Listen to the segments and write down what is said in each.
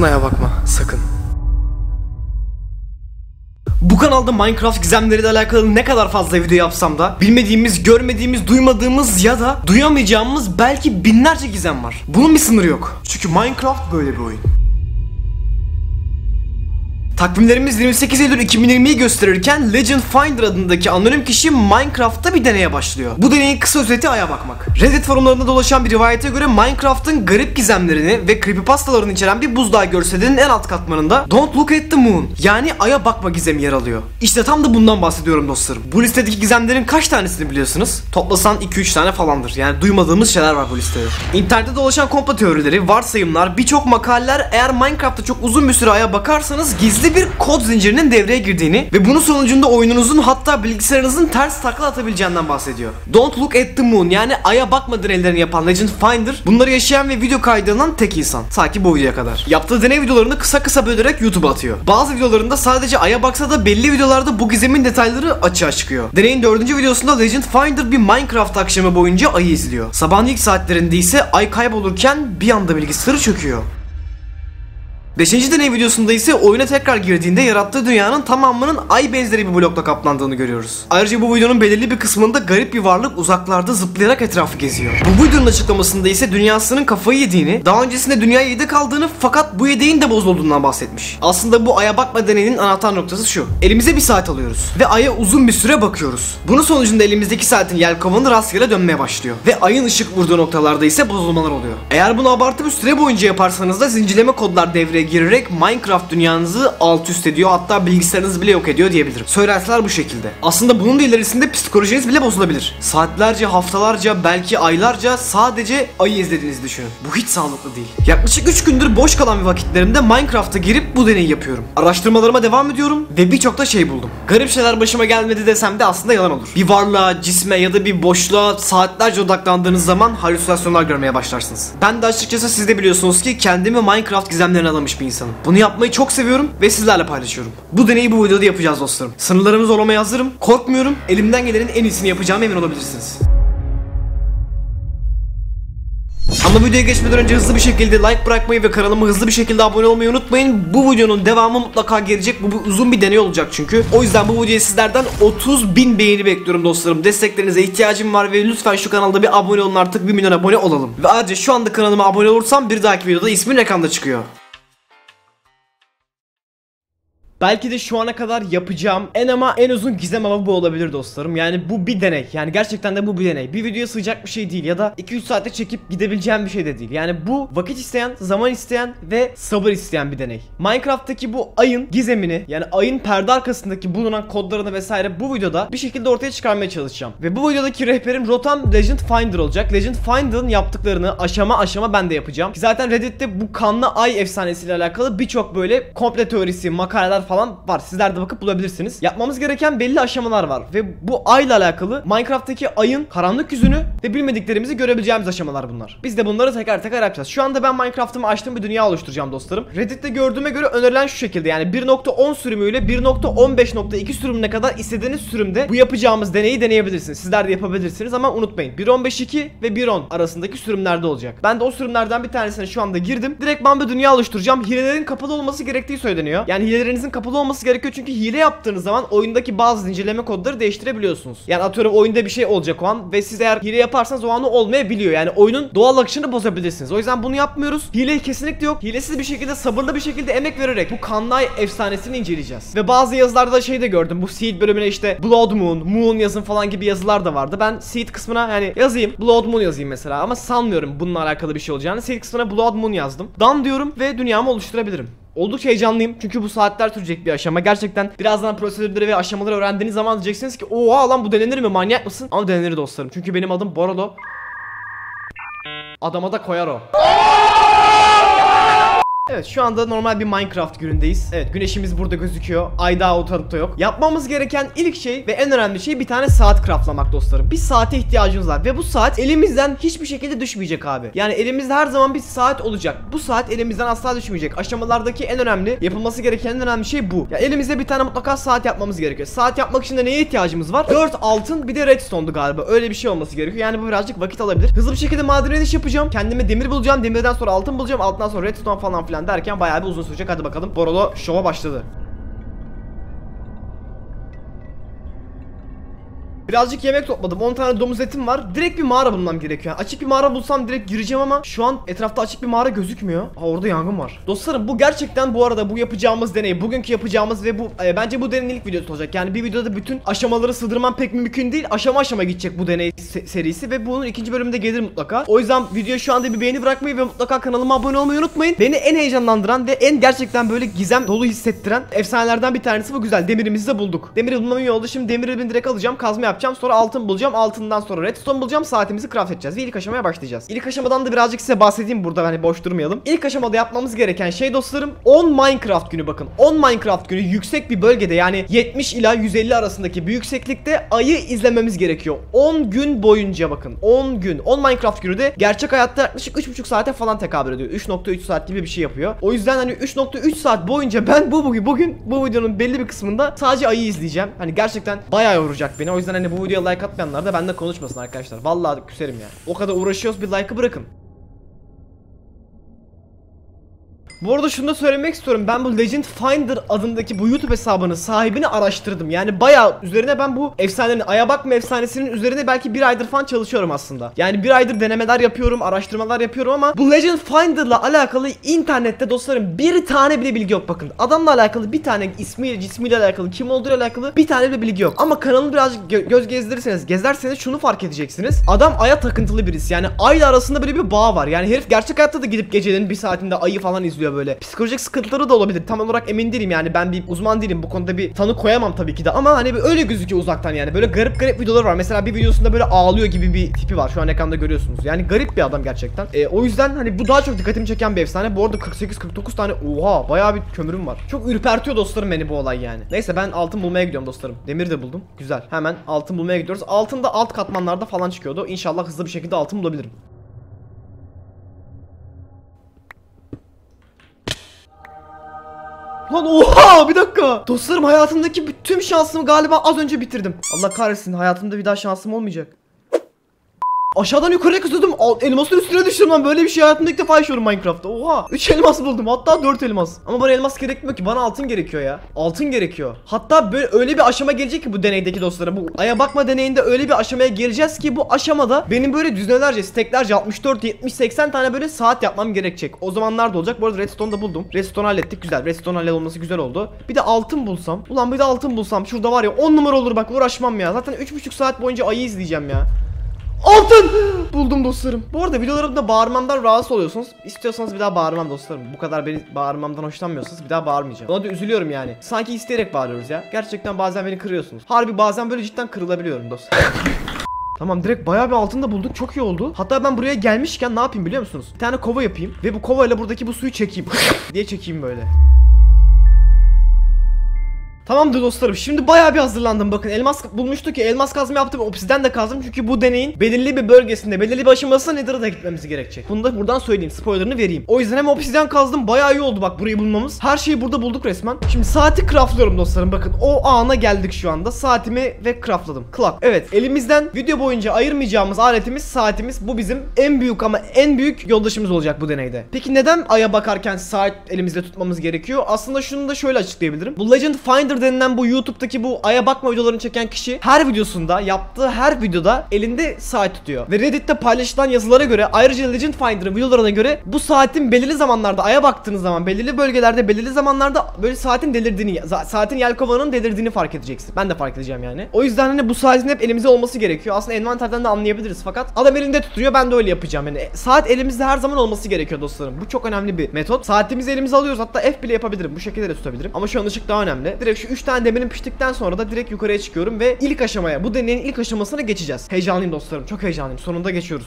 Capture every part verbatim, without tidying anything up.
Sakın aya bakma, sakın. Bu kanalda Minecraft gizemleriyle alakalı ne kadar fazla video yapsam da bilmediğimiz, görmediğimiz, duymadığımız ya da duyamayacağımız belki binlerce gizem var. Bunun bir sınırı yok. Çünkü Minecraft böyle bir oyun. Takvimlerimiz yirmi sekiz Eylül iki bin yirmiyi gösterirken Legend Finder adındaki anonim kişi Minecraft'ta bir deneye başlıyor. Bu deneyin kısa özeti aya bakmak. Reddit forumlarında dolaşan bir rivayete göre Minecraft'ın garip gizemlerini ve creepypastalarını içeren bir buzdağı görselinin en alt katmanında Don't Look at the Moon, yani aya bakma gizemi yer alıyor. İşte tam da bundan bahsediyorum dostlarım. Bu listedeki gizemlerin kaç tanesini biliyorsunuz? Toplasan iki üç tane falandır. Yani duymadığımız şeyler var bu listede. İnternette dolaşan komplo teorileri, varsayımlar, birçok makaleler eğer Minecraft'ta çok uzun bir süre aya bakarsanız gizli bir kod zincirinin devreye girdiğini ve bunun sonucunda oyununuzun, hatta bilgisayarınızın ters takla atabileceğinden bahsediyor. Don't Look at the Moon, yani aya bakma deneylerini yapan Legend Finder bunları yaşayan ve video kaydedilen tek insan. Ta ki bu videoya kadar. Yaptığı deney videolarını kısa kısa bölerek YouTube'a atıyor. Bazı videolarında sadece aya baksa da belli videolarda bu gizemin detayları açığa çıkıyor. Deneyin dördüncü videosunda Legend Finder bir Minecraft akşamı boyunca ayı izliyor. Sabahın ilk saatlerinde ise ay kaybolurken bir anda bilgisayarı çöküyor. beşinci deney videosunda ise oyuna tekrar girdiğinde yarattığı dünyanın tamamının ay benzeri bir blokla kaplandığını görüyoruz. Ayrıca bu videonun belirli bir kısmında garip bir varlık uzaklarda zıplayarak etrafı geziyor. Bu videonun açıklamasında ise dünyasının kafayı yediğini, daha öncesinde dünyaya yedi kaldığını fakat bu yedeğin de bozulduğundan bahsetmiş. Aslında bu aya bakma deneyinin anahtar noktası şu: elimize bir saat alıyoruz ve aya uzun bir süre bakıyoruz. Bunun sonucunda elimizdeki saatin yelkovanı rastgele dönmeye başlıyor ve ayın ışık vurduğu noktalarda ise bozulmalar oluyor. Eğer bunu abartı bir süre boyunca yaparsanız da zincirleme kodlar devreye girerek Minecraft dünyanızı alt üst ediyor, hatta bilgisayarınızı bile yok ediyor diyebilirim. Söylentiler bu şekilde. Aslında bunun da ilerisinde psikolojiniz bile bozulabilir. Saatlerce, haftalarca, belki aylarca sadece ayı izlediğinizi düşünün. Bu hiç sağlıklı değil. Yaklaşık üç gündür boş kalan bir vakitlerimde Minecraft'a girip bu deneyi yapıyorum. Araştırmalarıma devam ediyorum ve birçok da şey buldum. Garip şeyler başıma gelmedi desem de aslında yalan olur. Bir varlığa, cisme ya da bir boşluğa saatlerce odaklandığınız zaman halüsinasyonlar görmeye başlarsınız. Ben de açıkçası siz de biliyorsunuz ki kendimi Minecraft gizemlerine adamış bir insanım. Bunu yapmayı çok seviyorum ve sizlerle paylaşıyorum. Bu deneyi bu videoda yapacağız dostlarım. Sınırlarımı zorlamaya hazırım. Korkmuyorum. Elimden gelenin en iyisini yapacağıma emin olabilirsiniz. Ama videoya geçmeden önce hızlı bir şekilde like bırakmayı ve kanalıma hızlı bir şekilde abone olmayı unutmayın. Bu videonun devamı mutlaka gelecek. Bu bir uzun bir deney olacak çünkü. O yüzden bu videoya sizlerden otuz bin beğeni bekliyorum dostlarım. Desteklerinize ihtiyacım var ve lütfen şu kanalda bir abone olun, artık bir milyon abone olalım. Ve ayrıca şu anda kanalıma abone olursam bir dahaki videoda ismin ekranda çıkıyor. Belki de şu ana kadar yapacağım en ama en uzun gizem avı bu olabilir dostlarım. Yani bu bir deney. Yani gerçekten de bu bir deney. Bir videoya sığacak bir şey değil ya da iki üç saate çekip gidebileceğim bir şey de değil. Yani bu vakit isteyen, zaman isteyen ve sabır isteyen bir deney. Minecraft'taki bu ayın gizemini, yani ayın perde arkasındaki bulunan kodlarını vesaire bu videoda bir şekilde ortaya çıkarmaya çalışacağım. Ve bu videodaki rehberim rotam Legend Finder olacak. Legend Finder'ın yaptıklarını aşama aşama ben de yapacağım. Ki zaten Reddit'te bu kanlı ay efsanesiyle alakalı birçok böyle komple teorisi, makaleler falan var. Sizler de bakıp bulabilirsiniz. Yapmamız gereken belli aşamalar var ve bu ayla alakalı Minecraft'taki ayın karanlık yüzünü ve bilmediklerimizi görebileceğimiz aşamalar bunlar. Biz de bunları teker teker yapacağız. Şu anda ben Minecraft'ımı açtığım bir dünya oluşturacağım dostlarım. Reddit'te gördüğüme göre önerilen şu şekilde, yani bir nokta on sürümüyle bir nokta on beş nokta iki sürümüne kadar istediğiniz sürümde bu yapacağımız deneyi deneyebilirsiniz. Sizler de yapabilirsiniz ama unutmayın, bir nokta on beş nokta iki ve bir nokta on arasındaki sürümlerde olacak. Ben de o sürümlerden bir tanesine şu anda girdim. Direkt ben bir dünya oluşturacağım. Hilelerin kapalı olması gerektiği söyleniyor. Yani hilelerinizin kapalı olması gerekiyor çünkü hile yaptığınız zaman oyundaki bazı zincirleme kodları değiştirebiliyorsunuz. Yani atıyorum oyunda bir şey olacak o an ve siz eğer hile yaparsanız o an olmayabiliyor. Yani oyunun doğal akışını bozabilirsiniz. O yüzden bunu yapmıyoruz. Hile kesinlikle yok. Hilesiz bir şekilde, sabırlı bir şekilde emek vererek bu kanlı ay efsanesini inceleyeceğiz. Ve bazı yazılarda da şey de gördüm. Bu Seed bölümüne işte Blood Moon, Moon yazın falan gibi yazılar da vardı. Ben Seed kısmına yani yazayım, Blood Moon yazayım mesela, ama sanmıyorum bununla alakalı bir şey olacağını. Seed kısmına Blood Moon yazdım. Dan diyorum ve dünyamı oluşturabilirim. Oldukça heyecanlıyım çünkü bu saatler sürecek bir aşama. Gerçekten birazdan prosedürleri ve aşamaları öğrendiğiniz zaman diyeceksiniz ki oha lan bu denenir mi, manyak mısın? Ama denenir dostlarım çünkü benim adım Borolo. Adama da koyar o. Evet, şu anda normal bir Minecraft günündeyiz. Evet, güneşimiz burada gözüküyor. Ay daha ortalıkta yok. Yapmamız gereken ilk şey ve en önemli şey bir tane saat craftlamak dostlarım. Bir saate ihtiyacımız var ve bu saat elimizden hiçbir şekilde düşmeyecek abi. Yani elimizde her zaman bir saat olacak. Bu saat elimizden asla düşmeyecek. Aşamalardaki en önemli, yapılması gereken en önemli şey bu. Ya elimizde bir tane mutlaka saat yapmamız gerekiyor. Saat yapmak için de neye ihtiyacımız var? dört altın bir de redstone'du galiba. Öyle bir şey olması gerekiyor. Yani bu birazcık vakit alabilir. Hızlı bir şekilde maden iş yapacağım. Kendime demir bulacağım. Demirden sonra altın bulacağım. Altından sonra redstone falan filan falan derken bayağı bir uzun sürecek. Hadi bakalım. Borolo şova başladı. Birazcık yemek topladım. on tane domuz etim var. Direkt bir mağara bulmam gerekiyor. Yani açık bir mağara bulsam direkt gireceğim ama şu an etrafta açık bir mağara gözükmüyor. Ha, orada yangın var. Dostlarım bu gerçekten bu arada bu yapacağımız deney, bugünkü yapacağımız ve bu e, bence bu deneyin ilk videosu olacak. Yani bir videoda bütün aşamaları sığdırmam pek mümkün değil. Aşama aşama gidecek bu deney se serisi ve bunun ikinci bölümünde gelir mutlaka. O yüzden videoya şu anda bir beğeni bırakmayı ve mutlaka kanalıma abone olmayı unutmayın. Beni en heyecanlandıran ve en gerçekten böyle gizem dolu hissettiren efsanelerden bir tanesi bu. Güzel. Demirimizi de bulduk. Demiri bulmam iyi oldu. Şimdi demiri direkt alacağım. Kazma yapacağım. Sonra altın bulacağım. Altından sonra redstone bulacağım. Saatimizi craft edeceğiz ve ilk aşamaya başlayacağız. İlk aşamadan da birazcık size bahsedeyim burada, hani boş durmayalım. İlk aşamada yapmamız gereken şey dostlarım on Minecraft günü, bakın. on Minecraft günü yüksek bir bölgede, yani yetmiş ila yüz elli arasındaki bir yükseklikte ayı izlememiz gerekiyor. on gün boyunca bakın. on gün. on Minecraft günü de gerçek hayatta yaklaşık üç buçuk saate falan tekabül ediyor. üç nokta üç saat gibi bir şey yapıyor. O yüzden hani üç nokta üç saat boyunca ben bu bugün bugün bu videonun belli bir kısmında sadece ayı izleyeceğim. Hani gerçekten bayağı yoracak beni. O yüzden hani bu videoya like atmayanlar da benden konuşmasın arkadaşlar. Vallahi küserim ya. O kadar uğraşıyoruz, bir like'ı bırakın. Bu arada şunu da söylemek istiyorum. Ben bu Legend Finder adındaki bu YouTube hesabının sahibini araştırdım. Yani bayağı üzerine ben bu efsanenin, Ay'a bakma efsanesinin üzerine belki bir aydır falan çalışıyorum aslında. Yani bir aydır denemeler yapıyorum, araştırmalar yapıyorum ama bu Legend Finder'la alakalı internette dostlarım bir tane bile bilgi yok bakın. Adamla alakalı bir tane ismiyle, cismiyle alakalı, kim olduğuyla alakalı bir tane bile bilgi yok. Ama kanalını birazcık gö göz gezdirirseniz, gezerseniz şunu fark edeceksiniz. Adam Ay'a takıntılı birisi. Yani Ay'la arasında böyle bir bağ var. Yani herif gerçek hayatta da gidip gecenin bir saatinde ayı falan izliyor böyle. Psikolojik sıkıntıları da olabilir. Tam olarak emin değilim yani. Ben bir uzman değilim. Bu konuda bir tanı koyamam tabii ki de. Ama hani öyle gözüküyor uzaktan yani. Böyle garip garip videolar var. Mesela bir videosunda böyle ağlıyor gibi bir tipi var. Şu an ekranda görüyorsunuz. Yani garip bir adam gerçekten. E, o yüzden hani bu daha çok dikkatimi çeken bir efsane. Bu arada kırk sekiz kırk dokuz tane. Oha, bayağı bir kömürüm var. Çok ürpertiyor dostlarım beni bu olay yani. Neyse ben altın bulmaya gidiyorum dostlarım. Demir de buldum. Güzel. Hemen altın bulmaya gidiyoruz. Altın da alt katmanlarda falan çıkıyordu. İnşallah hızlı bir şekilde altın bulabilirim. Lan oha, bir dakika. Dostlarım hayatımdaki tüm şansımı galiba az önce bitirdim. Allah kahretsin, hayatımda bir daha şansım olmayacak. Aşağıdan yukarıya kızıyordum. Elmasın üstüne düştüm lan. Böyle bir şey hayatımda ilk defa yaşıyorum Minecraft'ta. Oha. üç elmas buldum. Hatta dört elmas. Ama bana elmas gerekmiyor ki. Bana altın gerekiyor ya. Altın gerekiyor. Hatta böyle öyle bir aşama gelecek ki bu deneydeki dostlara. Bu Ay'a bakma deneyinde öyle bir aşamaya geleceğiz ki bu aşamada benim böyle düzinelerce, steklerce altmış dört yetmiş seksen tane böyle saat yapmam gerekecek. O zamanlar da olacak. Bu arada redstone da buldum. Redstone hallettik. Güzel. Redstone hallolması güzel oldu. Bir de altın bulsam. Ulan bir de altın bulsam. Şurada var ya on numara olur bak, uğraşmam ya. Zaten üç buçuk saat boyunca ayı izleyeceğim ya. Altın buldum dostlarım. Bu arada videolarımda bağırmamdan rahatsız oluyorsunuz. İstiyorsanız bir daha bağırmam dostlarım. Bu kadar beni bağırmamdan hoşlanmıyorsanız bir daha bağırmayacağım. Ona da üzülüyorum yani. Sanki isteyerek bağırıyoruz ya. Gerçekten bazen beni kırıyorsunuz. Harbi bazen böyle cidden kırılabiliyorum dostlar. Tamam, direkt bayağı bir altın da bulduk. Çok iyi oldu. Hatta ben buraya gelmişken ne yapayım biliyor musunuz? Bir tane kova yapayım ve bu kovayla buradaki bu suyu çekeyim. diye çekeyim böyle. Tamamdır dostlarım, şimdi bayağı bir hazırlandım. Bakın elmas bulmuştuk ya, elmas kazma yaptım, obsiden de kazdım. Çünkü bu deneyin belirli bir bölgesinde, belirli bir aşamasında Nether'a da gitmemiz gerekecek. Bunu da buradan söyleyeyim, spoilerını vereyim. O yüzden hem obsiden kazdım, bayağı iyi oldu bak burayı bulmamız. Her şeyi burada bulduk resmen. Şimdi saati craftlıyorum dostlarım, bakın o ana geldik şu anda. Saatimi ve craftladım. Clock. Evet, elimizden video boyunca ayırmayacağımız aletimiz saatimiz. Bu bizim en büyük ama en büyük yoldaşımız olacak bu deneyde. Peki neden Ay'a bakarken saat elimizde tutmamız gerekiyor? Aslında şunu da şöyle açıklayabilirim. Bu Legend Finder denilen bu YouTube'daki bu Ay'a bakma videolarını çeken kişi her videosunda, yaptığı her videoda elinde saat tutuyor. Ve Reddit'te paylaşılan yazılara göre, ayrıca Legend Finder'ın videolarına göre bu saatin belirli zamanlarda Ay'a baktığınız zaman, belirli bölgelerde, belirli zamanlarda böyle saatin delirdiğini, saatin yelkovanın delirdiğini fark edeceksin. Ben de fark edeceğim yani. O yüzden hani bu saatin hep elimizde olması gerekiyor. Aslında envanterden de anlayabiliriz fakat adam elinde tutuyor, ben de öyle yapacağım yani. Saat elimizde her zaman olması gerekiyor dostlarım. Bu çok önemli bir metot. Saatimizi elimize alıyoruz, hatta F bile yapabilirim. Bu şekilde de tutabilirim. Ama şu an ışık daha önemli. Direkt şu üç tane demirin piştikten sonra da direkt yukarıya çıkıyorum ve ilk aşamaya, bu deneyin ilk aşamasına geçeceğiz. Heyecanlıyım dostlarım, çok heyecanlıyım. Sonunda geçiyoruz.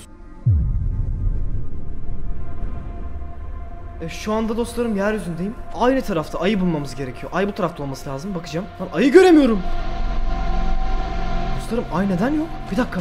E, şu anda dostlarım yeryüzündeyim. Aynı tarafta ayı bulmamız gerekiyor. Ay bu tarafta olması lazım. Bakacağım. Lan ayı göremiyorum. Dostlarım ay neden yok? Bir dakika.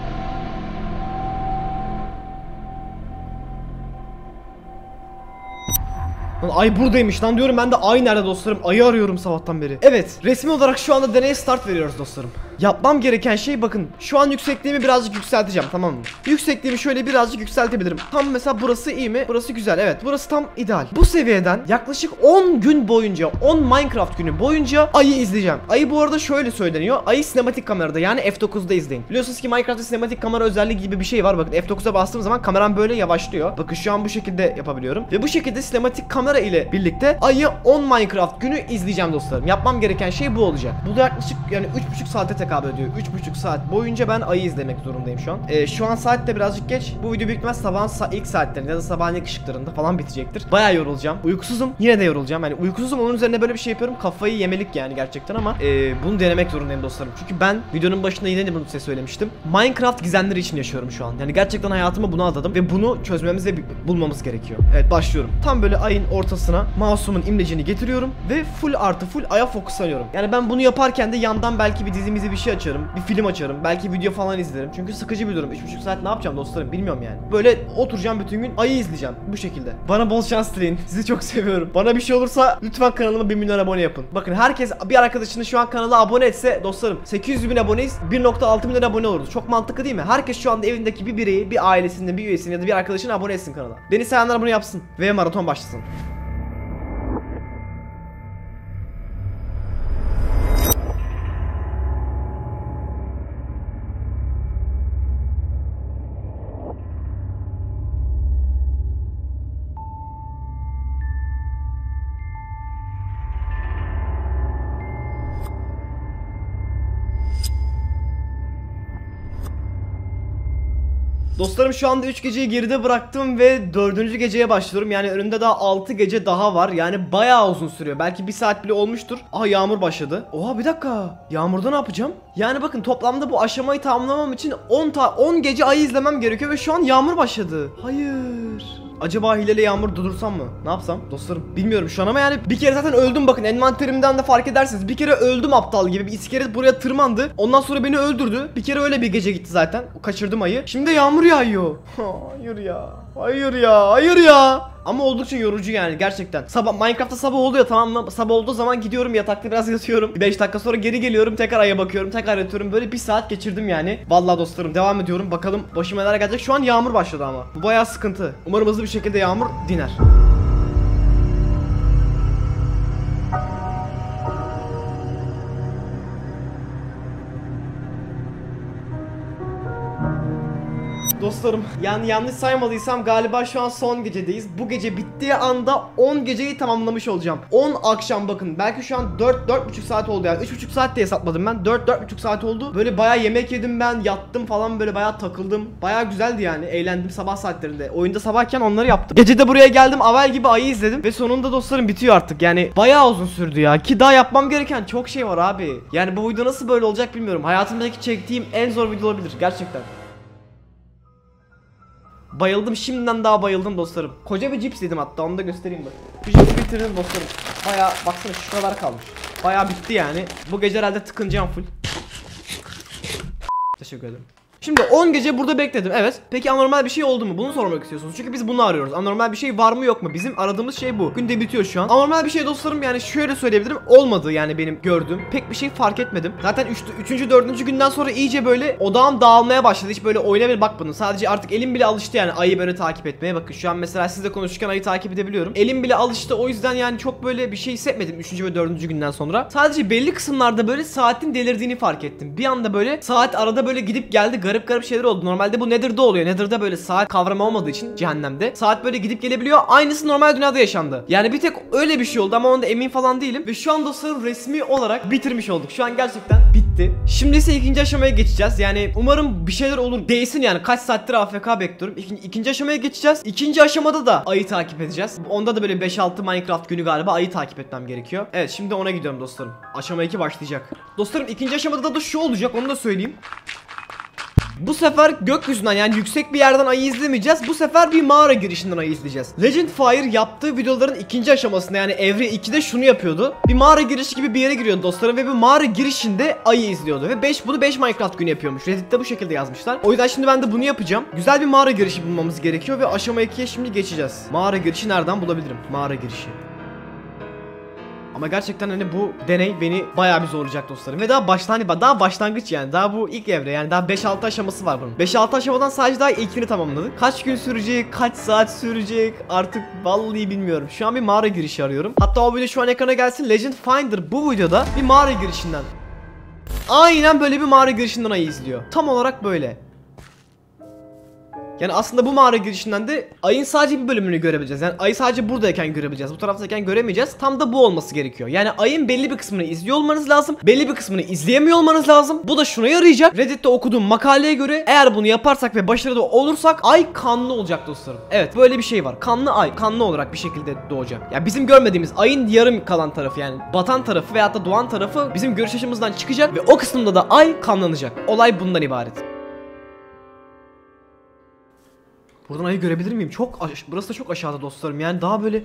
Lan ay buradaymış lan diyorum ben de, ay nerede dostlarım? Ayı arıyorum sabahtan beri. Evet, resmi olarak şu anda deneye start veriyoruz dostlarım. Yapmam gereken şey bakın. Şu an yüksekliğimi birazcık yükselteceğim, tamam mı? Yüksekliğimi şöyle birazcık yükseltebilirim. Tam mesela burası iyi mi? Burası güzel. Evet. Burası tam ideal. Bu seviyeden yaklaşık on gün boyunca, on Minecraft günü boyunca ayı izleyeceğim. Ayı bu arada şöyle söyleniyor. Ayı sinematik kamerada, yani F dokuzda izleyin. Biliyorsunuz ki Minecraft'ta sinematik kamera özelliği gibi bir şey var. Bakın F dokuza bastığım zaman kameram böyle yavaşlıyor. Bakın şu an bu şekilde yapabiliyorum. Ve bu şekilde sinematik kamera ile birlikte ayı on Minecraft günü izleyeceğim dostlarım. Yapmam gereken şey bu olacak. Bu da yaklaşık yani üç buçuk saate tekabül ediyor. üç buçuk saat boyunca ben ayı izlemek zorundayım şu an. Ee, şu an saat de birazcık geç. Bu video büyük ihtimal sabahın sa ilk saatlerinde ya da sabahın ilk ışıklarında falan bitecektir. Bayağı yorulacağım. Uykusuzum. Yine de yorulacağım. Yani uykusuzum, onun üzerine böyle bir şey yapıyorum. Kafayı yemelik yani gerçekten ama e, bunu denemek zorundayım dostlarım. Çünkü ben videonun başında yine de bunu size söylemiştim. Minecraft gizemleri için yaşıyorum şu an. Yani gerçekten hayatımı buna adadım ve bunu çözmemiz ve bulmamız gerekiyor. Evet, başlıyorum. Tam böyle ayın ortasına mouse'umun imlecini getiriyorum ve full artı full aya fokuslanıyorum. Yani ben bunu yaparken de yandan belki bir dizimizi bir şey açarım. Bir film açarım. Belki video falan izlerim. Çünkü sıkıcı bir durum. üç buçuk saat ne yapacağım dostlarım bilmiyorum yani. Böyle oturacağım bütün gün ayı izleyeceğim. Bu şekilde. Bana bol şans dileyin. Sizi çok seviyorum. Bana bir şey olursa lütfen kanalıma bir milyon abone yapın. Bakın herkes bir arkadaşını şu an kanala abone etse dostlarım sekiz yüz bin aboneyiz. bir nokta altı milyon abone oluruz. Çok mantıklı değil mi? Herkes şu anda evindeki bir bireyi, bir ailesinde bir üyesini ya da bir arkadaşını abone etsin kanala. Beni sevenler bunu yapsın. Ve maraton başlasın. Dostlarım şu anda üç geceyi geride bıraktım ve dördüncü geceye başlıyorum. Yani önümde daha altı gece daha var. Yani bayağı uzun sürüyor. Belki bir saat bile olmuştur. Aha, yağmur başladı. Oha, bir dakika. Yağmurda ne yapacağım? Yani bakın toplamda bu aşamayı tamamlamam için on ta on gece ayı izlemem gerekiyor ve şu an yağmur başladı. Hayır. Acaba hileli yağmur durdursam mı? Ne yapsam dostlarım? Bilmiyorum şu an ama yani bir kere zaten öldüm, bakın envanterimden de fark edersiniz. Bir kere öldüm aptal gibi. Bir iskelet buraya tırmandı. Ondan sonra beni öldürdü. Bir kere öyle bir gece gitti zaten. Kaçırdım ayı. Şimdi de yağmur yağıyor. Hayır ya. Hayır ya. Hayır ya. Ama oldukça yorucu yani gerçekten. Sabah Minecraft'ta sabah oluyor, tamam mı? Sabah olduğu zaman gidiyorum yatakta biraz yatıyorum. beş dakika sonra geri geliyorum, tekrar aya bakıyorum, tekrar yatıyorum. Böyle bir saat geçirdim yani. Vallahi dostlarım devam ediyorum. Bakalım başıma neler gelecek. Şu an yağmur başladı ama. Bu bayağı sıkıntı. Umarım hızlı bir şekilde yağmur diner. Dostlarım yani yanlış saymadıysam galiba şu an son gecedeyiz. Bu gece bittiği anda on geceyi tamamlamış olacağım. on akşam bakın. Belki şu an dört dört buçuk saat oldu yani. üç buçuk saat de hesapladım ben. dört dört buçuk saat oldu. Böyle bayağı yemek yedim ben. Yattım falan, böyle bayağı takıldım. Bayağı güzeldi yani. Eğlendim sabah saatlerinde. Oyunda sabahken onları yaptım. Gece de buraya geldim. Avel gibi ayı izledim. Ve sonunda dostlarım bitiyor artık. Yani bayağı uzun sürdü ya. Ki daha yapmam gereken çok şey var abi. Yani bu video nasıl böyle olacak bilmiyorum. Hayatımdaki çektiğim en zor video olabilir. Gerçekten. Bayıldım, şimdiden daha bayıldım dostlarım. Koca bir cips yedim hatta, onu da göstereyim bak. Bu cipsi bitirdim dostlarım. Bayağı baksana şu kadar kalmış. Bayağı bitti yani. Bu gece herhalde tıkınacağım full. Teşekkür ederim. Şimdi on gece burada bekledim, evet. Peki anormal bir şey oldu mu? Bunu sormak istiyorsunuz. Çünkü biz bunu arıyoruz. Anormal bir şey var mı yok mu? Bizim aradığımız şey bu. Gün de bitiyor şu an. Anormal bir şey dostlarım, yani şöyle söyleyebilirim. Olmadı yani benim gördüğüm. Pek bir şey fark etmedim. Zaten üçüncü dördüncü günden sonra iyice böyle odağım dağılmaya başladı. Hiç böyle oyuna bile bakmadım. Sadece artık elim bile alıştı yani ayı böyle takip etmeye. Bakın şu an mesela sizle konuşurken ayı takip edebiliyorum. Elim bile alıştı, o yüzden yani çok böyle bir şey hissetmedim üçüncü ve dördüncü günden sonra. Sadece belli kısımlarda böyle saatin delirdiğini fark ettim. Bir anda böyle saat arada böyle gidip geldi, garip garip şeyler oldu. Normalde bu Nether'da oluyor. Nether'da böyle saat kavramı olmadığı için cehennemde saat böyle gidip gelebiliyor. Aynısı normal dünyada yaşandı. Yani bir tek öyle bir şey oldu ama onda emin falan değilim. Ve şu an dostlarım resmi olarak bitirmiş olduk. Şu an gerçekten bitti. Şimdi ise ikinci aşamaya geçeceğiz. Yani umarım bir şeyler olur. Değilsin yani. Kaç saattir A F K bekliyorum. İkin, ikinci aşamaya geçeceğiz. İkinci aşamada da ayı takip edeceğiz. Onda da böyle beş altı Minecraft günü galiba ayı takip etmem gerekiyor. Evet, şimdi ona gidiyorum dostlarım. Aşama iki başlayacak. Dostlarım ikinci aşamada da şu olacak, onu da söyleyeyim. Bu sefer gökyüzünden, yani yüksek bir yerden ayı izlemeyeceğiz. Bu sefer bir mağara girişinden ayı izleyeceğiz. Legend Fire yaptığı videoların ikinci aşamasında, yani evre ikide şunu yapıyordu. Bir mağara girişi gibi bir yere giriyordu dostlarım ve bu mağara girişinde ayı izliyordu. Ve beş bunu beş Minecraft günü yapıyormuş. Reddit'te bu şekilde yazmışlar. O yüzden şimdi ben de bunu yapacağım. Güzel bir mağara girişi bulmamız gerekiyor ve aşama ikiye şimdi geçeceğiz. Mağara girişi nereden bulabilirim? Mağara girişi. Ama gerçekten hani bu deney beni bayağı bir zorlayacak dostlarım. Ve daha baştan hani daha başlangıç yani. Daha bu ilk evre yani daha beş altı aşaması var bunun. beş altı aşamadan sadece daha ilkini tamamladık. Kaç gün sürecek, kaç saat sürecek artık vallahi bilmiyorum. Şu an bir mağara girişi arıyorum. Hatta o video şu an ekrana gelsin. Legend Finder bu videoda bir mağara girişinden. Aynen böyle bir mağara girişinden ayı izliyor. Tam olarak böyle. Yani aslında bu mağara girişinden de ayın sadece bir bölümünü görebileceğiz. Yani ayı sadece buradayken görebileceğiz. Bu taraftayken göremeyeceğiz. Tam da bu olması gerekiyor. Yani ayın belli bir kısmını izliyor olmanız lazım. Belli bir kısmını izleyemiyor olmanız lazım. Bu da şuna yarayacak. Reddit'te okuduğum makaleye göre eğer bunu yaparsak ve başarılı olursak ay kanlı olacak dostlarım. Evet, böyle bir şey var. Kanlı ay. Kanlı olarak bir şekilde doğacak. Ya yani bizim görmediğimiz ayın yarım kalan tarafı yani batan tarafı veyahut da doğan tarafı bizim görüş açımızdan çıkacak ve o kısımda da ay kanlanacak. Olay bundan ibaret. Buradan ayı görebilir miyim? Çok burası da çok aşağıda dostlarım. Yani daha böyle.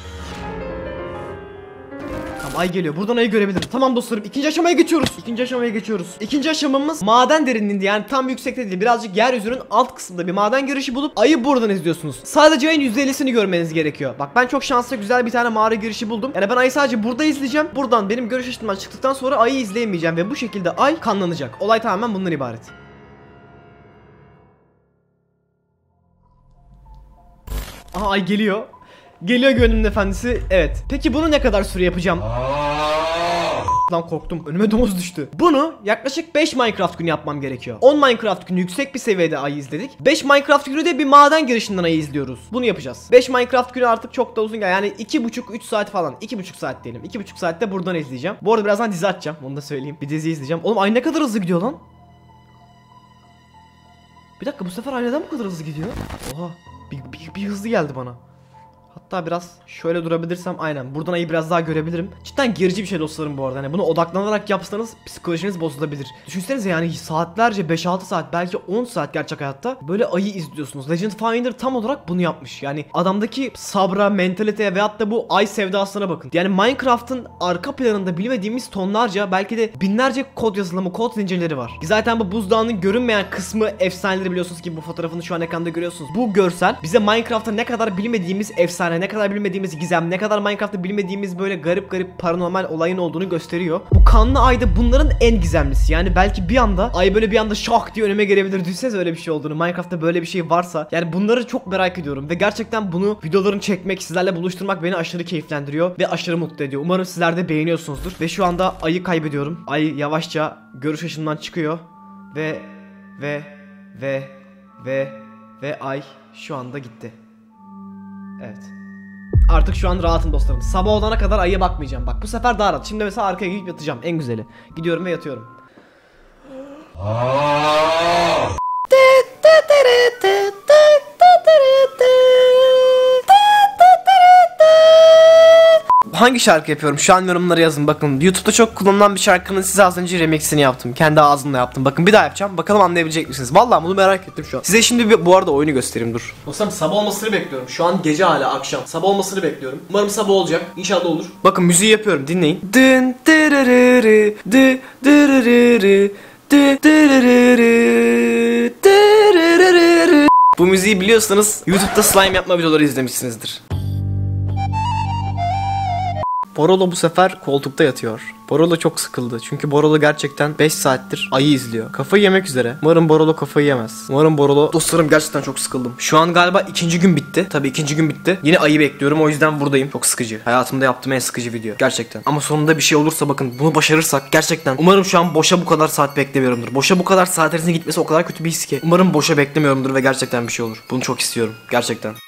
Tamam, ay geliyor. Buradan ayı görebilirim. Tamam dostlarım. İkinci aşamaya geçiyoruz. İkinci aşamaya geçiyoruz. İkinci aşamamız maden derinliğinde, yani tam yüksekte değil. Birazcık yeryüzünün alt kısmında bir maden girişi bulup ayı buradan izliyorsunuz. Sadece ayın yüzde ellisini görmeniz gerekiyor. Bak ben çok şanslı, güzel bir tane mağara girişi buldum. Yani ben ayı sadece burada izleyeceğim. Buradan benim görüş açımdan çıktıktan sonra ayı izleyemeyeceğim ve bu şekilde ay kanlanacak. Olay tamamen bundan ibaret. Aha, ay geliyor. Geliyor gönlümün efendisi. Evet. Peki bunu ne kadar süre yapacağım? Lan korktum. Önüme domuz düştü. Bunu yaklaşık beş Minecraft günü yapmam gerekiyor. on Minecraft günü yüksek bir seviyede ayı izledik. beş Minecraft günü de bir maden girişinden ayı izliyoruz. Bunu yapacağız. beş Minecraft günü artık çok da uzun gel. Yani iki buçuk üç saat falan. iki buçuk saat diyelim. iki buçuk saatte buradan izleyeceğim. Bu arada birazdan dizi açacağım. Onu da söyleyeyim. Bir dizi izleyeceğim. Oğlum ay ne kadar hızlı gidiyor lan. Bir dakika, bu sefer ay neden bu kadar hızlı gidiyor? Oha. Bir, bir, bir hızlı geldi bana. Hatta biraz şöyle durabilirsem aynen. Buradan ayı biraz daha görebilirim. Cidden gerici bir şey dostlarım bu arada. Hani bunu odaklanarak yapsanız psikolojiniz bozulabilir. Düşünsenize yani saatlerce, beş altı saat, belki on saat gerçek hayatta böyle ayı izliyorsunuz. Legend Finder tam olarak bunu yapmış. Yani adamdaki sabra, mentaliteye veyahut da bu ay sevdasına bakın. Yani Minecraft'ın arka planında bilmediğimiz tonlarca, belki de binlerce kod yazılımı, kod zincirleri var. Zaten bu buzdağının görünmeyen kısmı efsaneleri, biliyorsunuz ki bu fotoğrafını şu an ekranda görüyorsunuz. Bu görsel bize Minecraft'ta ne kadar bilmediğimiz efsane, ne kadar bilmediğimiz gizem, ne kadar Minecraft'ta bilmediğimiz böyle garip garip paranormal olayın olduğunu gösteriyor. Bu kanlı ay da bunların en gizemlisi. Yani belki bir anda ay böyle bir anda şak diye önüme gelebilir. Düşünsenize öyle bir şey olduğunu. Minecraft'ta böyle bir şey varsa. Yani bunları çok merak ediyorum ve gerçekten bunu videolarını çekmek, sizlerle buluşturmak beni aşırı keyiflendiriyor ve aşırı mutlu ediyor. Umarım sizler de beğeniyorsunuzdur. Ve şu anda ayı kaybediyorum. Ay yavaşça görüş açımdan çıkıyor ve ve ve ve ve ay şu anda gitti. Evet. Artık şu an rahatım dostlarım. Sabah olana kadar ayıya bakmayacağım. Bak bu sefer daha rahat. Şimdi mesela arkaya gidip yatacağım. En güzeli. Gidiyorum ve yatıyorum. Hangi şarkı yapıyorum? Şu an yorumlara yazın bakın. YouTube'da çok kullanılan bir şarkının size az önce remixini yaptım. Kendi ağzımla yaptım. Bakın bir daha yapacağım. Bakalım anlayabilecek misiniz? Vallahi bunu merak ettim şu an. Size şimdi bir, bu arada oyunu göstereyim, dur. Dostlarım sabah olmasını bekliyorum. Şu an gece hala akşam. Sabah olmasını bekliyorum. Umarım sabah olacak. İnşallah olur. Bakın müziği yapıyorum. Dinleyin. Dın dırırırı dı dırırırı dı dırırırı dırırırı. Bu müziği biliyorsanız YouTube'da slime yapma videoları izlemişsinizdir. Borolo bu sefer koltukta yatıyor. Borolo çok sıkıldı. Çünkü Borolo gerçekten beş saattir ayı izliyor. Kafayı yemek üzere. Umarım Borolo kafayı yemez. Umarım Borolo... Dostlarım gerçekten çok sıkıldım. Şu an galiba ikinci gün bitti. Tabii ikinci gün bitti. Yine ayı bekliyorum, o yüzden buradayım. Çok sıkıcı. Hayatımda yaptığım en sıkıcı video. Gerçekten. Ama sonunda bir şey olursa bakın, bunu başarırsak gerçekten. Umarım şu an boşa bu kadar saat beklemiyorumdur. Boşa bu kadar saatlerinizin gitmesi o kadar kötü bir his ki. Umarım boşa beklemiyorumdur ve gerçekten bir şey olur. Bunu çok istiyorum. Gerçekten.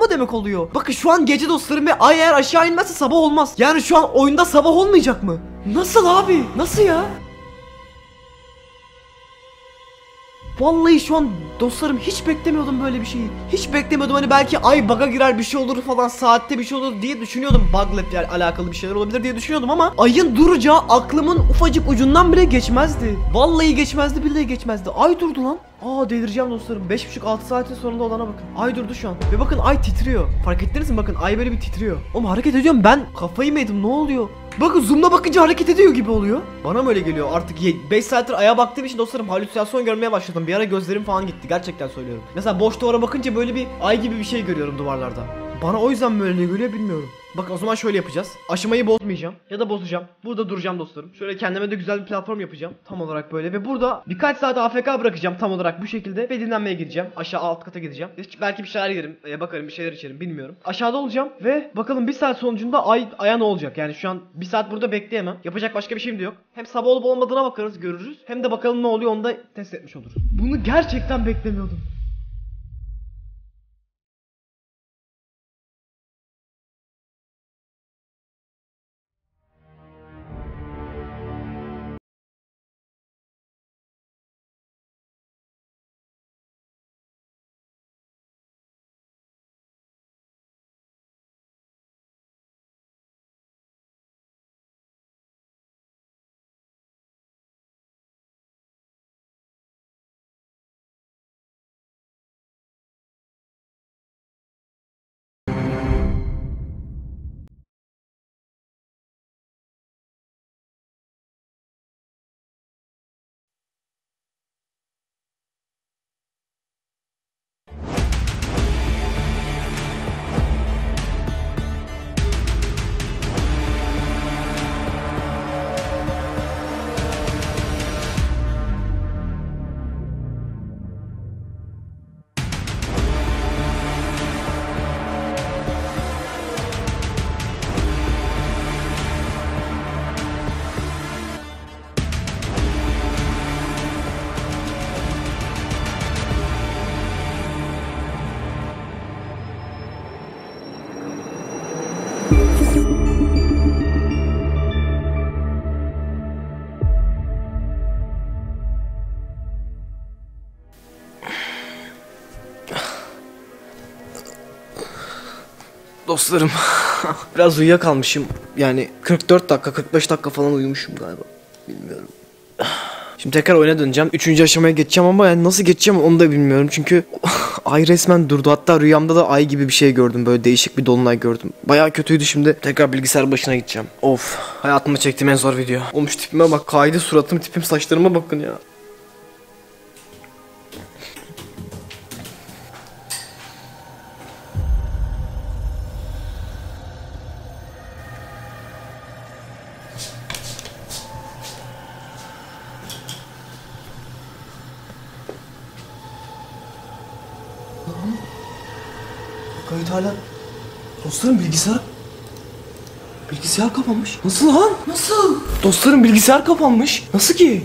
mu demek oluyor? Bakın şu an gece dostlarım ve ay eğer aşağı inmezse sabah olmaz. Yani şu an oyunda sabah olmayacak mı? Nasıl abi? Nasıl ya? Vallahi şu an dostlarım hiç beklemiyordum böyle bir şeyi. Hiç beklemiyordum, hani belki ay bug'a girer bir şey olur falan, saatte bir şey olur diye düşünüyordum. Bug'la yani alakalı bir şeyler olabilir diye düşünüyordum ama ayın duracağı aklımın ufacık ucundan bile geçmezdi. Vallahi geçmezdi, bile geçmezdi. Ay durdu lan. Aa delireceğim dostlarım. beş buçuk altı saatin sonunda olana bakın. Ay durdu şu an. Ve bakın ay titriyor. Fark ettiniz mi? Bakın ay böyle bir titriyor. Oğlum hareket ediyorum, ben kafayı mı yedim, ne oluyor? Bakın zoom'la bakınca hareket ediyor gibi oluyor. Bana mı öyle geliyor? Artık beş saattir aya baktığım için dostlarım halüsinasyon görmeye başladım. Bir ara gözlerim falan gitti. Gerçekten söylüyorum. Mesela boş duvara bakınca böyle bir ay gibi bir şey görüyorum duvarlarda. Bana o yüzden böyle geliyor bilmiyorum. Bakın o zaman şöyle yapacağız. Aşamayı bozmayacağım ya da bozacağım. Burada duracağım dostlarım. Şöyle kendime de güzel bir platform yapacağım. Tam olarak böyle ve burada birkaç saat A F K bırakacağım tam olarak bu şekilde ve dinlenmeye gideceğim. Aşağı alt kata gideceğim. Belki bir şeyler yerim, e, bakarım bir şeyler içerim bilmiyorum. Aşağıda olacağım ve bakalım bir saat sonucunda ay aya ne olacak? Yani şu an bir saat burada bekleyemem. Yapacak başka bir şeyim de yok. Hem sabah olup olmadığına bakarız, görürüz. Hem de bakalım ne oluyor, onu da test etmiş oluruz. Bunu gerçekten beklemiyordum. Dostlarım biraz uyuyakalmışım. Yani kırk dört dakika kırk beş dakika falan uyumuşum galiba. Bilmiyorum. Şimdi tekrar oyuna döneceğim. Üçüncü aşamaya geçeceğim ama yani nasıl geçeceğim onu da bilmiyorum. Çünkü ay resmen durdu. Hatta rüyamda da ay gibi bir şey gördüm. Böyle değişik bir dolunay gördüm. Bayağı kötüydü şimdi. Tekrar bilgisayar başına gideceğim. Of. Hayatımda çektiğim en zor video. Olmuş tipime bak. Kaydı suratım, tipim, saçlarıma bakın ya. Kayıt hala. Dostlarım bilgisayar. Bilgisayar kapanmış. Nasıl lan? Nasıl? Dostlarım bilgisayar kapanmış. Nasıl ki?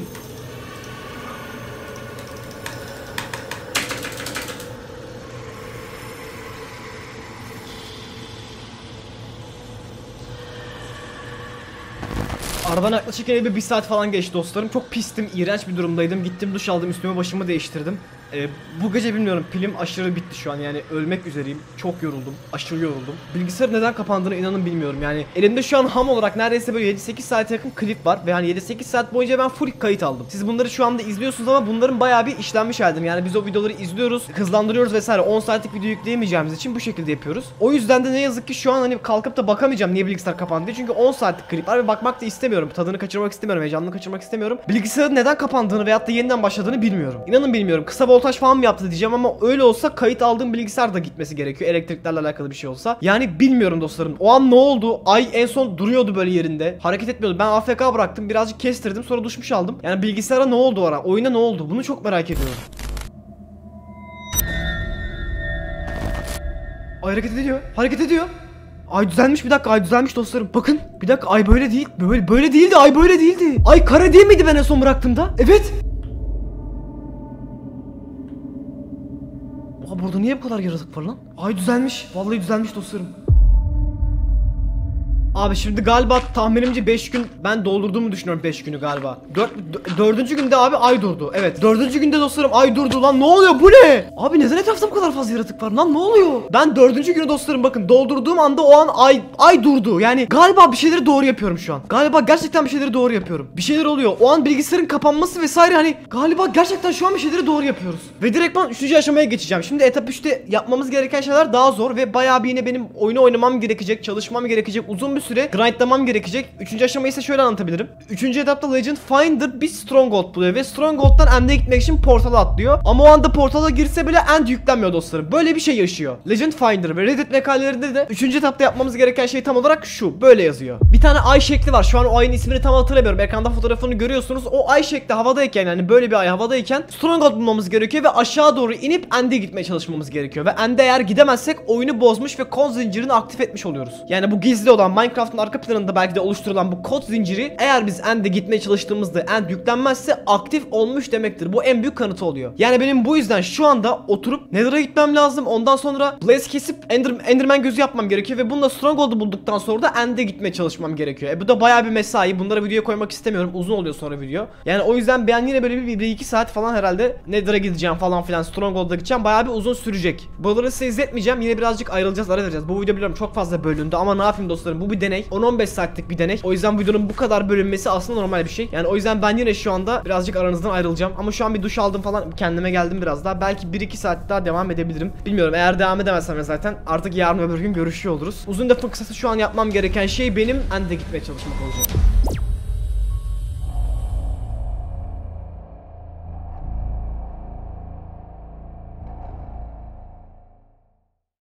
Aradan yaklaşık bir, bir saat falan geçti dostlarım. Çok pistim, iğrenç bir durumdaydım. Gittim duş aldım, üstüme başımı değiştirdim. Ee, bu gece bilmiyorum, pilim aşırı bitti şu an, yani ölmek üzereyim. Çok yoruldum, aşırı yoruldum. Bilgisayar neden kapandığını inanın bilmiyorum yani. Elimde şu an ham olarak neredeyse böyle yedi sekiz saate yakın klip var. Ve yani yedi sekiz saat boyunca ben full kayıt aldım. Siz bunları şu anda izliyorsunuz ama bunların bayağı bir işlenmiş halde. Yani biz o videoları izliyoruz, hızlandırıyoruz vesaire. on saatlik video yükleyemeyeceğimiz için bu şekilde yapıyoruz. O yüzden de ne yazık ki şu an hani kalkıp da bakamayacağım niye bilgisayar kapandı diye. Çünkü on saatlik klip var ve bakmak da istemiyorum. Tadını kaçırmak istemiyorum, heyecanını kaçırmak istemiyorum. Bilgisayarın neden kapandığını veyahut da yeniden başladığını bilmiyorum. İnanın bilmiyorum. Kısa voltaj falan mı yaptı diyeceğim ama öyle olsa kayıt aldığım bilgisayar da gitmesi gerekiyor. Elektriklerle alakalı bir şey olsa. Yani bilmiyorum dostlarım. O an ne oldu? Ay en son duruyordu böyle yerinde. Hareket etmiyordu. Ben A F K bıraktım. Birazcık kestirdim. Sonra duşmuş aldım. Yani bilgisayara ne oldu o ara? Oyuna ne oldu? Bunu çok merak ediyorum. Ay hareket ediyor. Hareket ediyor. Ay düzelmiş, bir dakika, ay düzelmiş dostlarım. Bakın bir dakika, ay böyle değil. Böyle böyle değildi. Ay böyle değildi. Ay kare değil miydi ben en son bıraktığımda? Evet. Abi burada niye bu kadar yaratık var lan? Ay düzelmiş. Vallahi düzelmiş dostlarım. Abi şimdi galiba tahminimce beş gün ben doldurduğumu düşünüyorum, beş günü galiba. dördüncü günde abi ay durdu. Evet. dördüncü günde dostlarım ay durdu lan. Ne oluyor? Bu ne? Abi neden etrafta bu kadar fazla yaratık var lan? Ne oluyor? Ben dördüncü günü dostlarım bakın doldurduğum anda o an ay ay durdu. Yani galiba bir şeyleri doğru yapıyorum şu an. Galiba gerçekten bir şeyleri doğru yapıyorum. Bir şeyler oluyor. O an bilgisayarın kapanması vesaire, hani galiba gerçekten şu an bir şeyleri doğru yapıyoruz. Ve direktman üçüncü aşamaya geçeceğim. Şimdi etap üçte yapmamız gereken şeyler daha zor ve bayağı bir yine benim oyunu oynamam gerekecek, çalışmam gerekecek, uzun bir süre grindlamam gerekecek. Üçüncü aşamayı ise şöyle anlatabilirim. Üçüncü etapta Legend Finder bir Stronghold buluyor ve Stronghold'dan End'e gitmek için portala atlıyor. Ama o anda portala girse bile End yüklenmiyor dostlarım. Böyle bir şey yaşıyor. Legend Finder ve Reddit makalelerinde de üçüncü etapta yapmamız gereken şey tam olarak şu. Böyle yazıyor. Bir tane ay şekli var. Şu an o ayın ismini tam hatırlamıyorum. Ekranda fotoğrafını görüyorsunuz. O ay şekli havadayken, yani böyle bir ay havadayken Stronghold bulmamız gerekiyor ve aşağı doğru inip End'e gitmeye çalışmamız gerekiyor. Ve End'e eğer gidemezsek oyunu bozmuş ve kod zincirini aktif etmiş oluyoruz. Yani bu gizli olan Minecraft'ın arka planında belki de oluşturulan bu kod zinciri, eğer biz End'e gitmeye çalıştığımızda End yüklenmezse aktif olmuş demektir. Bu en büyük kanıtı oluyor. Yani benim bu yüzden şu anda oturup Nether'a gitmem lazım. Ondan sonra Blaze kesip Ender, Enderman gözü yapmam gerekiyor ve bununla Stronghold'u bulduktan sonra da End'e gitmeye çalışmam gerekiyor. E bu da bayağı bir mesai. Bunları videoya koymak istemiyorum. Uzun oluyor sonra video. Yani o yüzden ben yine böyle bir iki saat falan herhalde Nether'a gideceğim falan filan. Stronghold'a gideceğim. Bayağı bir uzun sürecek. Buraları size izletmeyeceğim. Yine birazcık ayrılacağız, ara vereceğiz. Bu video biliyorum çok fazla bölündü ama ne yapayım dostlarım, bu bir deney. on on beş saatlik bir deney. O yüzden videonun bu kadar bölünmesi aslında normal bir şey. Yani o yüzden ben yine şu anda birazcık aranızdan ayrılacağım. Ama şu an bir duş aldım falan, kendime geldim biraz daha. Belki bir iki saat daha devam edebilirim. Bilmiyorum, eğer devam edemezsem ya zaten artık yarın öbür gün görüşüyor oluruz. Uzun lafın kısası şu an yapmam gereken şey benim End'e gitmeye çalışmak olacak.